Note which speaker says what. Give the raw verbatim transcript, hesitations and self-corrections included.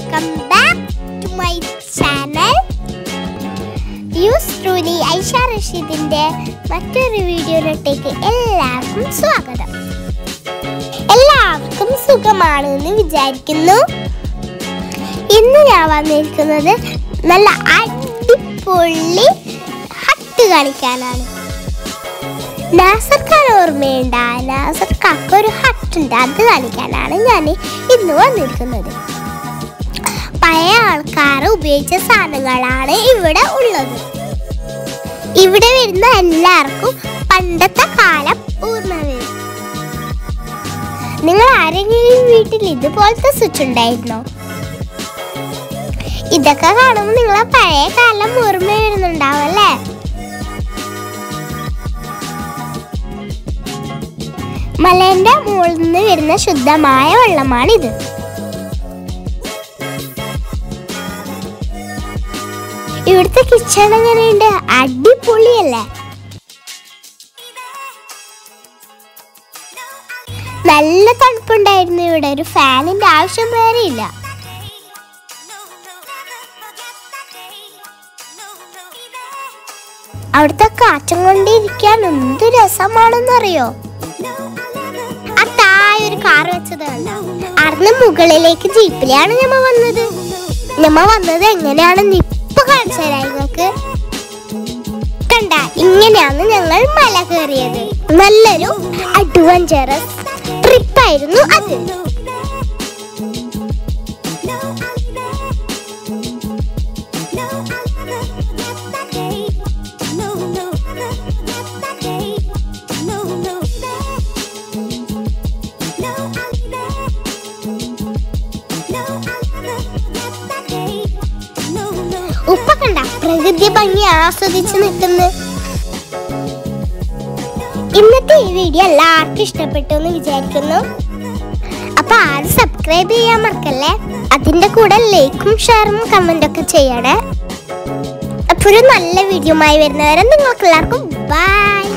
Speaker 1: welcome back to my channel. Yours truly Aisha റഷീദിന്റെ മറ്റൊരു വീഡിയോയിലേക്ക് എല്ലാവർക്കും സ്വാഗതം. എല്ലാവർക്കും സുഖമാണെന്ന് വിചാരിക്കുന്നു. ഇന്ന് ഞാൻ വന്നിരിക്കുന്നത് നല്ല അടിപൊളി ഹട്ട് കളിക്കാനാണ്. നാസർ ഖാൻ ഓർമ്മയുണ്ട? നാസർ ഖാക്ക് ഒരു ഹട്ടുണ്ട്, അത് കളിക്കാനാണ് ഞാൻ ഇന്ന് വന്നിരിക്കുന്നത്. പഴയ ആൾക്കാർ ഉപയോഗിച്ച സാധനങ്ങളാണ് ഇവിടെ ഉള്ളത്. ഇവിടെ വരുന്ന എല്ലാവർക്കും പണ്ടത്തെ കാലം ഓർമ്മ വരും. നിങ്ങൾ ആരെങ്കിലും വീട്ടിൽ ഇതുപോലത്തെ സ്വിച്ച് ഉണ്ടായിരുന്നോ? ഇതൊക്കെ കാണുമ്പോൾ നിങ്ങളെ പഴയ കാലം ഓർമ്മ വരുന്നുണ്ടാവല്ലേ? മലേന്റെ മുകളിൽ നിന്ന് വരുന്ന ശുദ്ധമായ വെള്ളമാണിത്. ഇവിടുത്തെ കിച്ചൺ എങ്ങനെയുണ്ട്? അടിപൊളിയല്ലേ? നല്ല തണുപ്പുണ്ടായിരുന്നു ഇവിടെ. ഒരു ഫാനിന്റെ ആവശ്യം വേറെ ഇല്ല. അവിടുത്തെ കാറ്റും കൊണ്ടിരിക്കാൻ എന്ത് രസമാണെന്നറിയോ? ആ താഴെ ഒരു കാർ വെച്ചത് കണ്ട? അന്ന് മുകളിലേക്ക് ജീപ്പിലാണ് ഞമ്മ വന്നത്. ഞമ്മ വന്നത് എങ്ങനെയാണെന്ന് ഇപ്പൊ കാണിച്ചു തരാം നിങ്ങൾക്ക്. കണ്ട, ഇങ്ങനെയാണ് ഞങ്ങൾ മല കയറിയത്. നല്ലൊരു അഡ്വഞ്ചറസ് ട്രിപ്പായിരുന്നു അത്. ഉപ്പ കണ്ട പ്രകൃതി ഭംഗി ആസ്വദിച്ച് നിൽക്കുന്നു. ഇന്നത്തെ ഈ വീഡിയോ എല്ലാവർക്കും ഇഷ്ടപ്പെട്ടു എന്ന് വിചാരിക്കുന്നു. അപ്പൊ ആരും സബ്സ്ക്രൈബ് ചെയ്യാൻ മറക്കല്ലേ. അതിന്റെ കൂടെ ലൈക്കും ഷെയറും കമന്റ് ഒക്കെ ചെയ്യണേ. അപ്പൊ ഒരു നല്ല വീഡിയോ ആയി വരുന്നവരെ നിങ്ങൾക്ക് എല്ലാവർക്കും ബൈ.